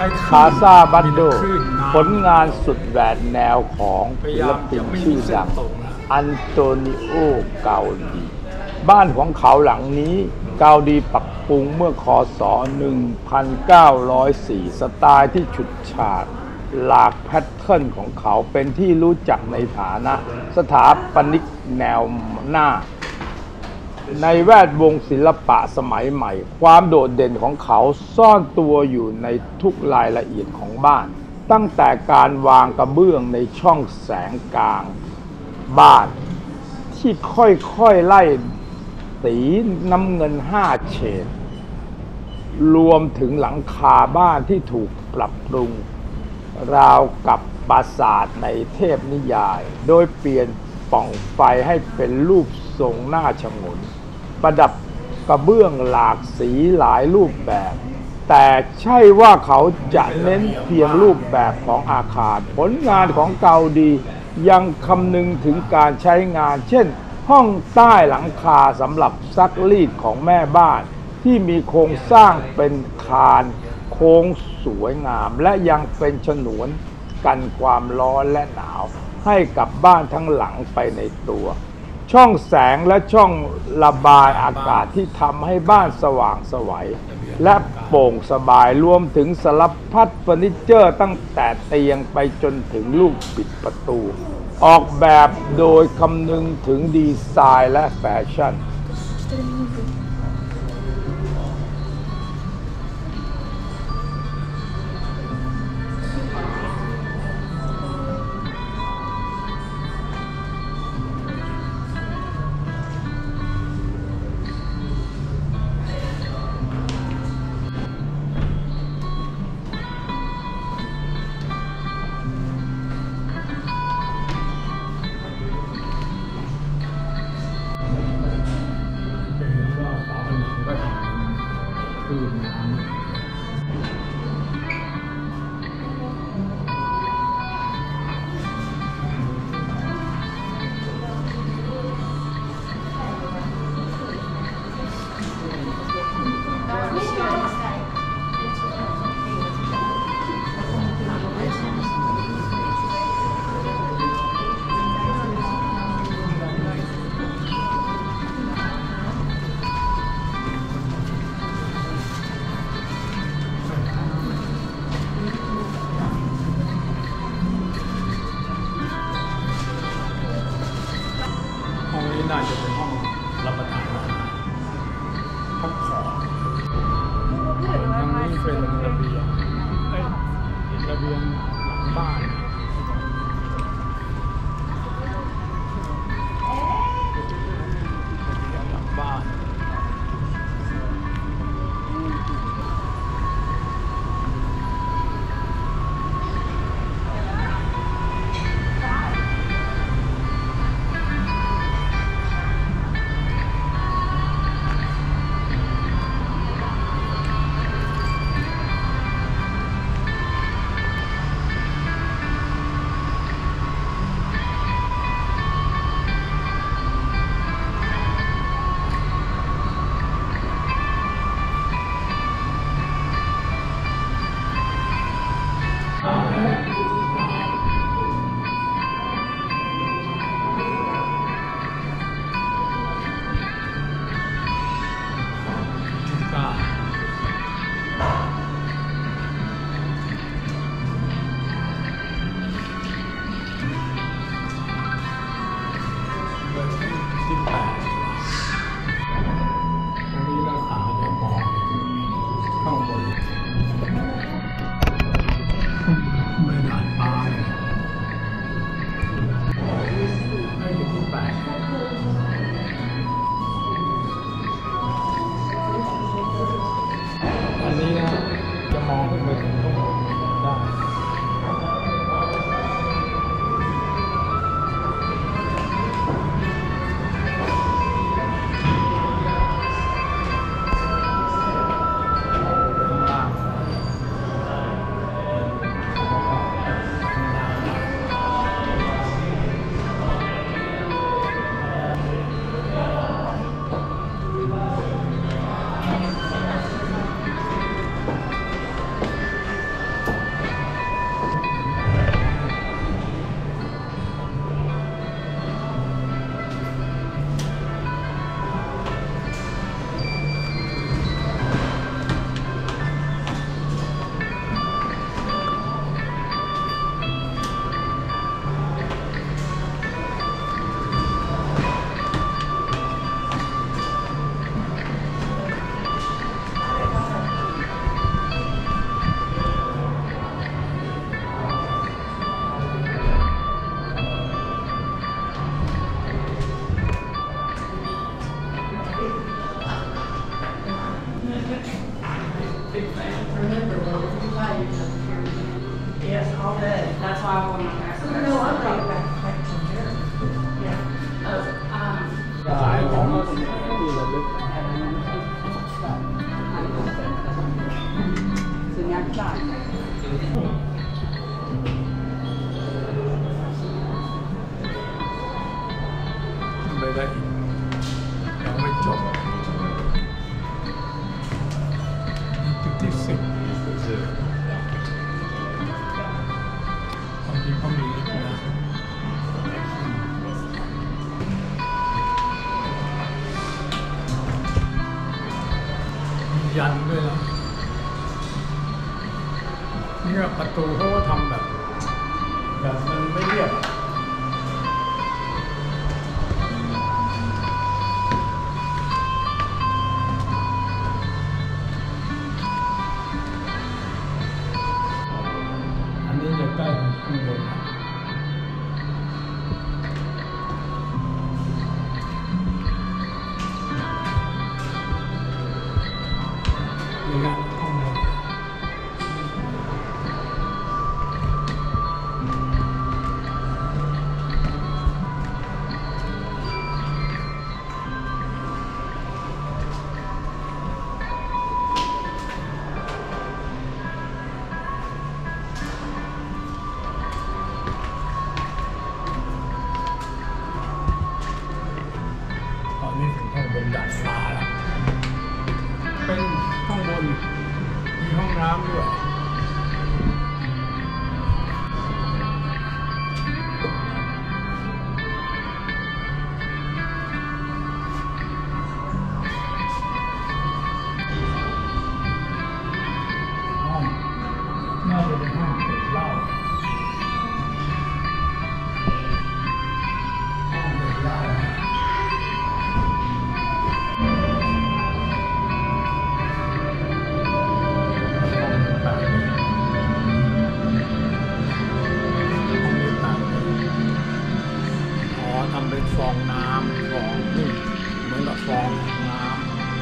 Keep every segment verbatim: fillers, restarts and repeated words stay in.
คาซาบันโดผลงานสุดแหวกแนวของศิลปินชื่อดังอันโตนิโอ เกาดีบ้านของเขาหลังนี้เกาดีปรับปรุงเมื่อคศหนึ่งพันเก้าร้อยสี่สไตล์ที่ฉุดฉาดหลากแพทเทิร์นของเขาเป็นที่รู้จักในฐานะสถาปนิกแนวหน้าในแวดวงศิลปะสมัยใหม่ความโดดเด่นของเขาซ่อนตัวอยู่ในทุกรายละเอียดของบ้านตั้งแต่การวางกระเบื้องในช่องแสงกลางบ้านที่ค่อยๆไล่สีน้ำเงินห้าเฉดรวมถึงหลังคาบ้านที่ถูกปรับปรุงราวกับปราสาทในเทพนิยายโดยเปลี่ยนปล่องไฟให้เป็นรูปทรงหน้าฉงนประดับกระเบื้องหลากสีหลายรูปแบบแต่ใช่ว่าเขาจะเน้นเพียงรูปแบบของอาคารผลงานของเกาดียังคำนึงถึงการใช้งานเช่นห้องใต้หลังคาสำหรับซักรีดของแม่บ้านที่มีโครงสร้างเป็นคานโค้งสวยงามและยังเป็นฉนวนกันความร้อนและหนาวให้กับบ้านทั้งหลังไปในตัวช่องแสงและช่องระบายอากาศที่ทำให้บ้านสว่างไสวและโปร่งสบายรวมถึงสารพัดเฟอร์นิเจอร์ตั้งแต่เตียงไปจนถึงลูกบิดประตูออกแบบโดยคำนึงถึงดีไซน์และแฟชั่นคือน้ำน่าจะเป็นห้องรับประทานอาหารพักผ่อนทางนี้เป็นระเบียงระเบียงหลังบ้านระเบียงหลังบ้านยันด้วยนะนี่ประตูเขาก็ทำแบบแบบมันไม่เรียบอันนี้จะใกล้ข้างบนนะนี่นะข้างบนนี่ถึงข้างบนดาดฟ้าแล้วเป็นข้างบนมีห้องน้ำด้วยห้องน่าจะเป็นห้องเก็บเหล้าห้องเก็บเหล้าทำเป็นฟองน้ำฟองนี่เหมือนกับฟองน้ำ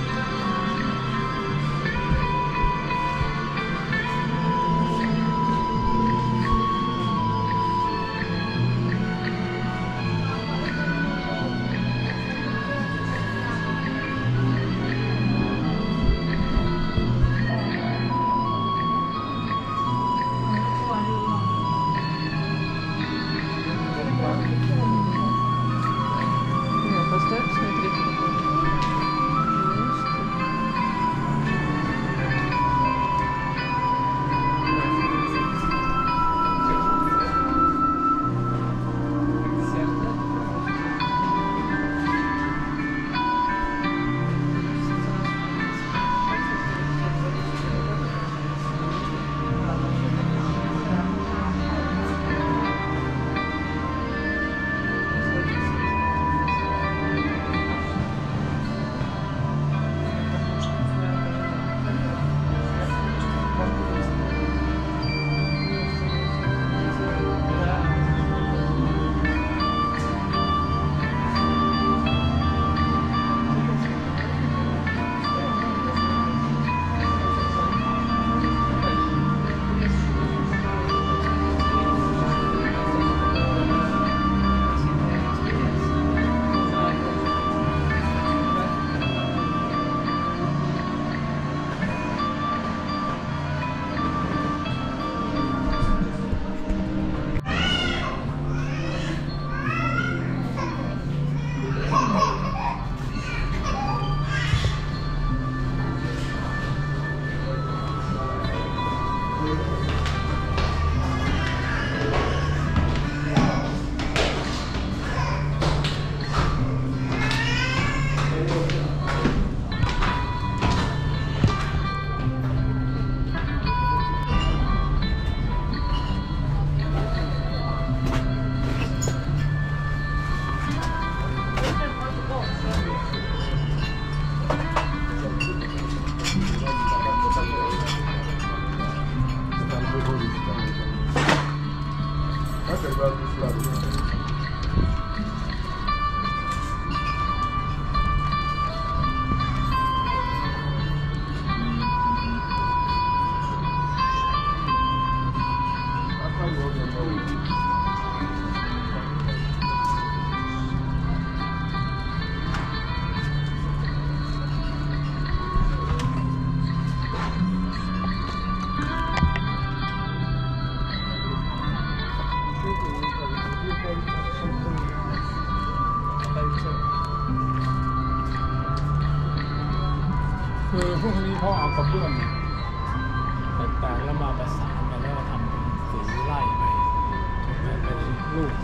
คือพวกนี้เขาเอากระเบื้องแตกๆแล้วมาประสานกันแล้วก็ทำเป็นสีไล่ไปเป็นรูป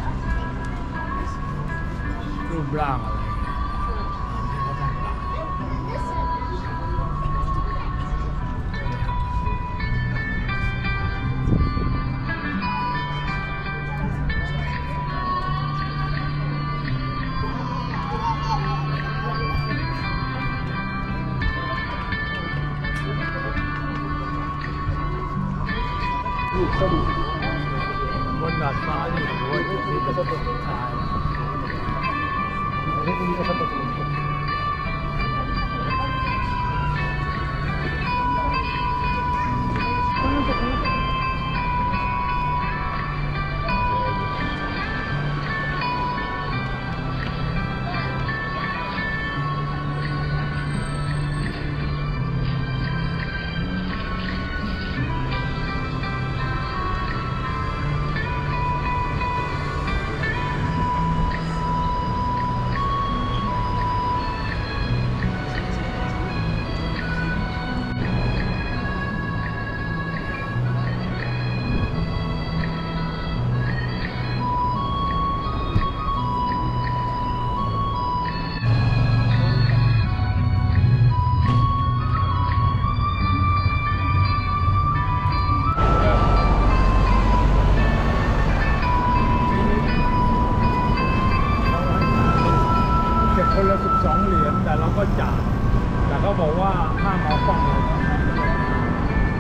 รูปร่างอะไรที่เขาต้องการดุสดุบนดาดฟ้านี่โอ้ยนี่เป็นต้นทายอันนี้พวกนี้ก็สดุเก็บคนละสิบสองเหรียญแต่เราก็จ่ายแต่เขาบอกว่าห้ามเอากล้องหลัง